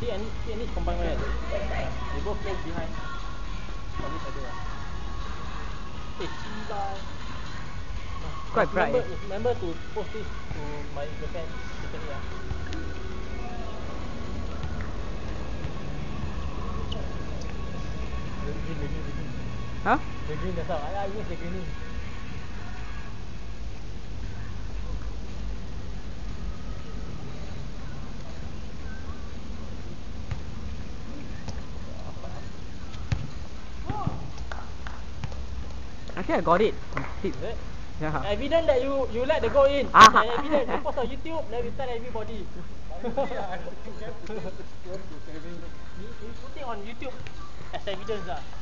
See any combine right? They both play behind. On each other. Hey, Chiba. Quite bright. Remember to post this to my girlfriend. Huh? The green that's how I use the green. I think I got it. Is it? Yeah. Evident that you let the goal in. Evident. You post on YouTube, then we tell everybody. You put it on YouTube as evidence.